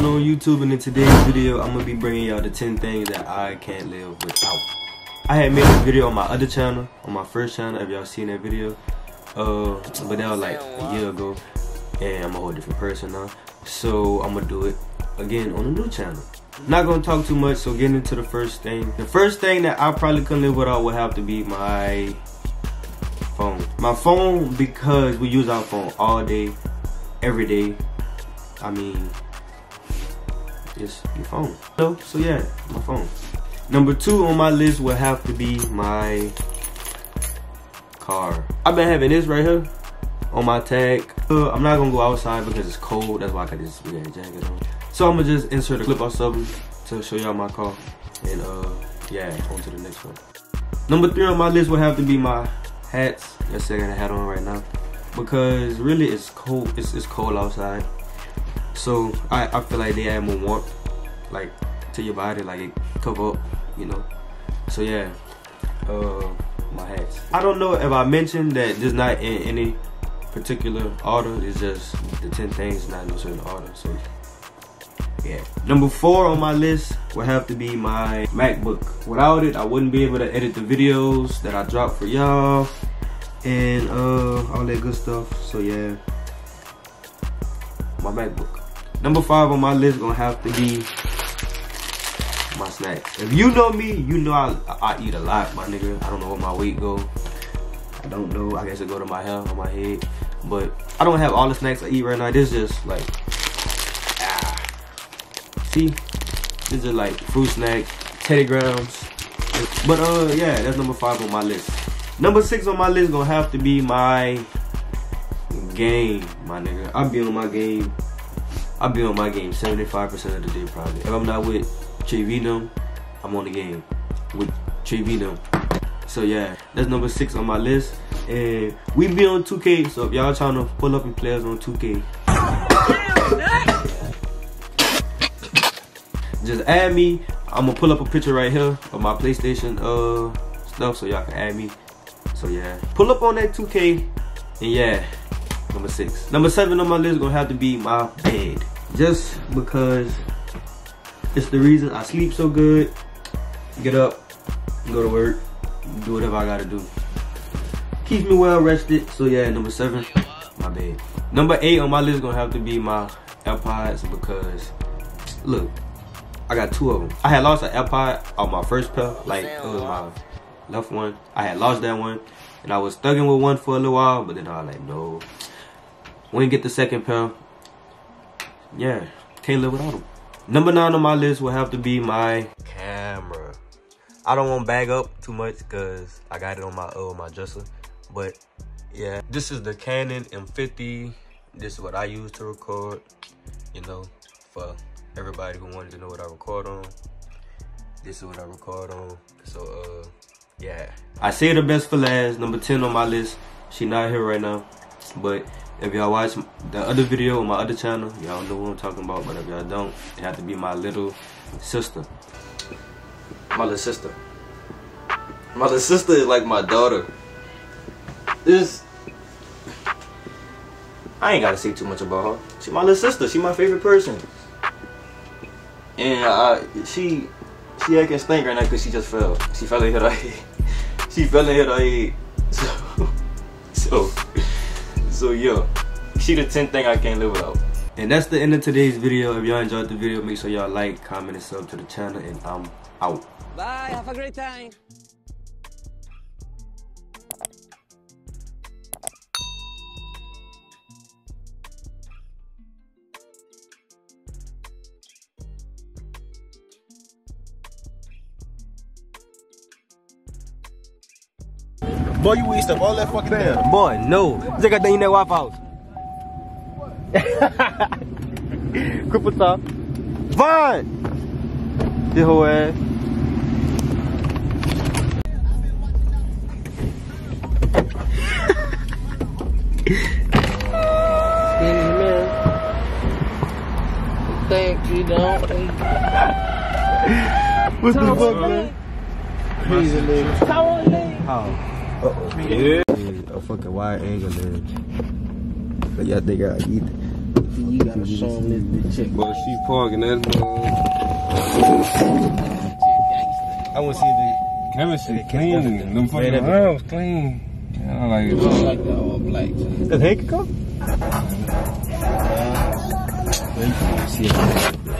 going on YouTube, and in today's video I'm gonna be bringing y'all the 10 things that I can't live without. I had made a video on my other channel, on my first channel, if y'all seen that video, but that was like a year ago, and I'm a whole different person now, so I'm gonna do it again on a new channel. Not gonna talk too much, so getting into the first thing. The first thing that I probably couldn't live without would have to be my phone. My phone, because we use our phone all day, every day. I mean, just your phone. So yeah, my phone. Number 2 on my list would have to be my car. I've been having this right here on my tag. I'm not gonna go outside because it's cold. That's why I got this big ass jacket on. So I'm gonna just insert a clip or something to show y'all my car. And yeah, on to the next one. Number 3 on my list would have to be my hats. Let's say I got a hat on right now, because really it's cold. It's cold outside. So I feel like they add more warmth, like, to your body, like it cover up, you know. So yeah, my hats. I don't know if I mentioned that this not in any particular order. It's just the 10 things, not in no certain order. So yeah. Number 4 on my list would have to be my MacBook. Without it, I wouldn't be able to edit the videos that I drop for y'all and all that good stuff. So yeah, my MacBook. Number 5 on my list gonna have to be my snacks. If you know me, you know I eat a lot, my nigga. I don't know where my weight go. I don't know. I guess it go to my hair on my head. But I don't have all the snacks I eat right now. This is just like, see, this is like fruit snacks, Teddy Grahams. But yeah, that's number 5 on my list. Number 6 on my list gonna have to be my game, my nigga. I'll be on my game. I'll be on my game 75% of the day probably. If I'm not with Trey Venom, I'm on the game with Trey Venom. So yeah, that's number 6 on my list. And we be on 2K, so if y'all trying to pull up and play us on 2K, just add me. I'm gonna pull up a picture right here of my PlayStation stuff so y'all can add me. So yeah, pull up on that 2K, and yeah, number 6. Number 7 on my list gonna have to be my bed. Just because it's the reason I sleep so good. Get up, go to work, do whatever I gotta do. Keeps me well rested. So yeah, number 7, my bed. Number 8 on my list gonna have to be my AirPods, because look, I got 2 of them. I had lost an AirPod on my first pair, like it was my left one. I had lost that one, and I was thugging with one for a little while, but then I was like, no. When you get the second pair, yeah, can't live without them. Number 9 on my list will have to be my camera. I don't want to bag up too much because I got it on my dresser. But yeah, this is the Canon M50. This is what I use to record, you know, for everybody who wanted to know what I record on. This is what I record on. So yeah, I say the best for last. Number 10 on my list. She not here right now, but if y'all watch the other video on my other channel, y'all know what I'm talking about. But if y'all don't, it have to be my little sister. My little sister. My little sister is like my daughter. I ain't gotta say too much about her. She my little sister. She my favorite person. And she acting stink right now because she just fell. She fell and hit her head. She fell and hit her head. So yeah, she the 10th thing I can't live without. And that's the end of today's video. If y'all enjoyed the video, make sure y'all like, comment, and sub to the channel. And I'm out. Bye, have a great time. Boy, you waste up all that fucking time. Boy, no. They got that in that Waffle House. Cripple top. Vaughn! This whole ass. Skinny man. Thank you, don't. What the fuck, man? Crazy nigga. Come on, nigga. How? Uh-oh. Yeah. A fucking wide angle, man. But y'all think I eat it. You gotta show them this chick. But she parking that I want to see the chemistry clean. Them fucking house clean. I like it. I like that all black. That Hank come? See it.